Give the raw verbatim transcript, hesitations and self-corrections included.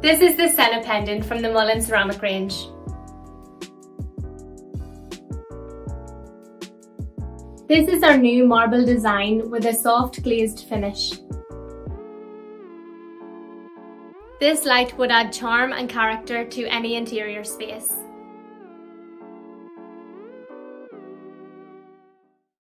This is the Senna pendant from the Mullan ceramic range. This is our new marble design with a soft glazed finish. This light would add charm and character to any interior space.